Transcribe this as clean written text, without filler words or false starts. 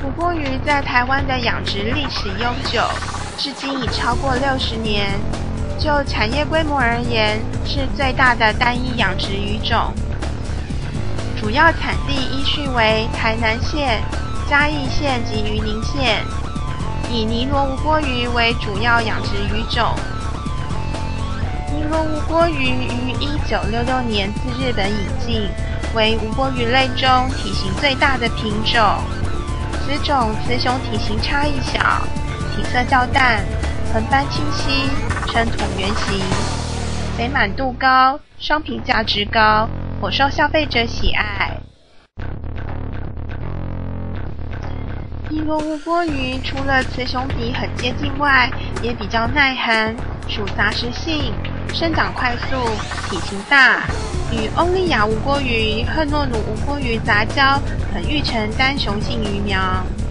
吴郭鱼在台湾的养殖历史悠久，至今已超过60年。就产业规模而言，是最大的单一养殖鱼种。主要产地依序为台南县、嘉义县及云林县，以尼罗吴郭鱼为主要养殖鱼种。尼罗吴郭鱼于1966年自日本引进，为吴郭鱼类中体型最大的品种。此种雌雄体型差异小，体色较淡，横斑清晰，呈椭圆形，肥满度高，商品价值高，颇受消费者喜爱。尼罗吴郭鱼除了雌雄比很接近外，也比较耐寒，属杂食性，生长快速，体型大，与欧利亚吴郭鱼、赫诺鲁吴郭鱼杂交，可育成单雄性鱼苗。